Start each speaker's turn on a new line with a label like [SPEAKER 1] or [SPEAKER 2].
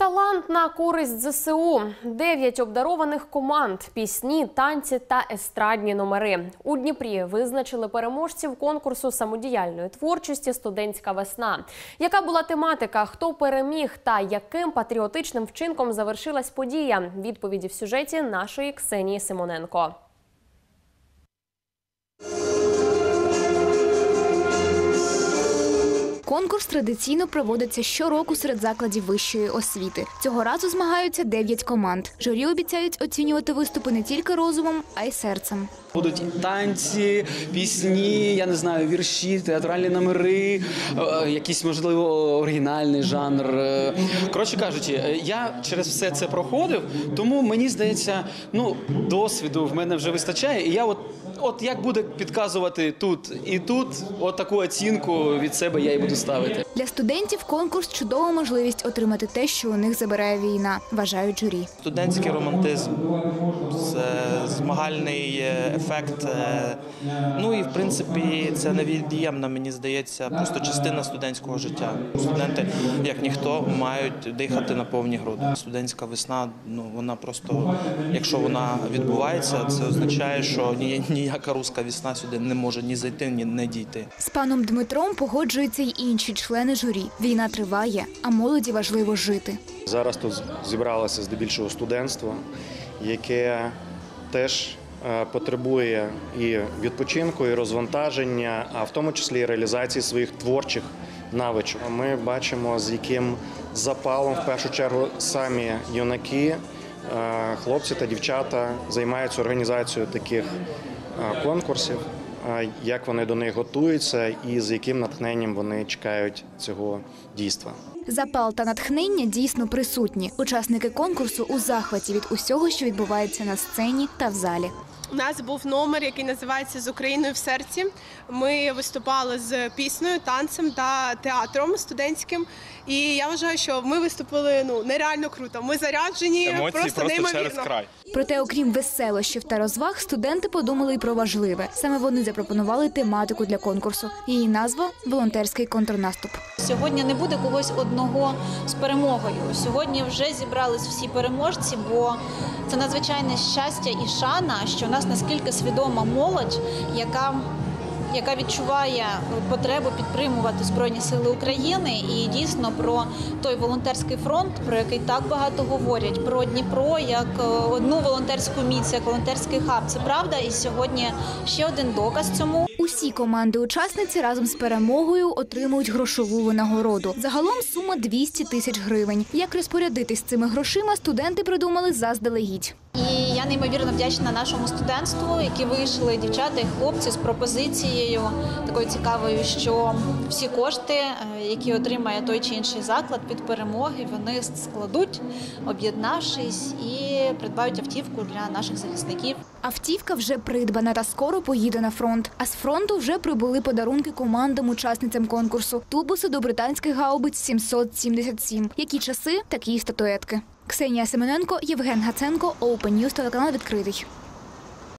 [SPEAKER 1] Талант на користь ЗСУ. 9 обдарованих команд, пісні, танці та естрадні номери. У Дніпрі визначили переможців конкурсу самодіяльної творчості «Студентська весна». Яка була тематика, хто переміг та яким патріотичним вчинком завершилась подія? Відповіді в сюжеті нашої Ксенії Симоненко.
[SPEAKER 2] Конкурс традиційно проводиться щороку серед закладів вищої освіти. Цього разу змагаються 9 команд. Журі обіцяють оцінювати виступи не тільки розумом, а й серцем.
[SPEAKER 3] Будуть танці, пісні, я не знаю, вірші, театральні номери, якийсь, можливо, оригінальний жанр. Коротше кажучи, я через все це проходив, тому мені здається, досвіду в мене вже вистачає. І я от як буде підказувати тут і тут, от таку оцінку від себе я і буду ставити.
[SPEAKER 2] Для студентів конкурс – чудова можливість отримати те, що у них забирає війна, вважають журі.
[SPEAKER 4] Студентський романтизм, змагальний ефект, і в принципі це невід'ємна, мені здається, просто частина студентського життя. Студенти, як ніхто, мають дихати на повні груди. Студентська весна, вона просто, якщо вона відбувається, це означає, що ніяка руська весна сюди не може ні зайти, ні не дійти.
[SPEAKER 2] З паном Дмитром погоджуються й інші члени журі. Війна триває, а молоді важливо жити.
[SPEAKER 5] Зараз тут зібралося здебільшого студентство, яке теж потребує і відпочинку, і розвантаження, а в тому числі і реалізації своїх творчих навичок. Ми бачимо, з яким запалом, в першу чергу, самі юнаки, хлопці та дівчата займаються організацією таких конкурсів, як вони до них готуються і з яким натхненням вони чекають цього дійства.
[SPEAKER 2] Запал та натхнення дійсно присутні. Учасники конкурсу у захваті від усього, що відбувається на сцені та в залі.
[SPEAKER 6] У нас був номер, який називається «З Україною в серці». Ми виступали з піснею, танцем та театром студентським. І я вважаю, що ми виступили нереально круто. Ми заряджені,
[SPEAKER 7] емоції
[SPEAKER 6] просто неймовірно.
[SPEAKER 7] Через край.
[SPEAKER 2] Проте, окрім веселощів та розваг, студенти подумали й про важливе. Саме вони запропонували тематику для конкурсу. Її назва – «Волонтерський контрнаступ».
[SPEAKER 8] Сьогодні не буде когось одного з перемогою. Сьогодні вже зібрались всі переможці, бо це надзвичайне щастя і шана, що у нас наскільки свідома молодь, яка відчуває потребу підтримувати Збройні Сили України і дійсно про той волонтерський фронт, про який так багато говорять, про Дніпро як одну волонтерську міць, як волонтерський хаб. Це правда, і сьогодні ще один доказ цьому.
[SPEAKER 2] Усі команди-учасниці разом з перемогою отримують грошову винагороду. Загалом сума 200 тисяч гривень. Як розпорядитись цими грошима, студенти придумали заздалегідь.
[SPEAKER 8] І я неймовірно вдячна нашому студентству, які вийшли, дівчата і хлопці, з пропозицією такою цікавою, що всі кошти, які отримає той чи інший заклад від перемоги, вони складуть, об'єднавшись, і придбають автівку для наших захисників.
[SPEAKER 2] Автівка вже придбана та скоро поїде на фронт. А з фронту вже прибули подарунки командам-учасницям конкурсу. Тубуси до британських гаубиць 777. Які часи, такі й статуетки. Ксенія Симоненко, Євген Гаценко, Open News, телеканал «Відкритий».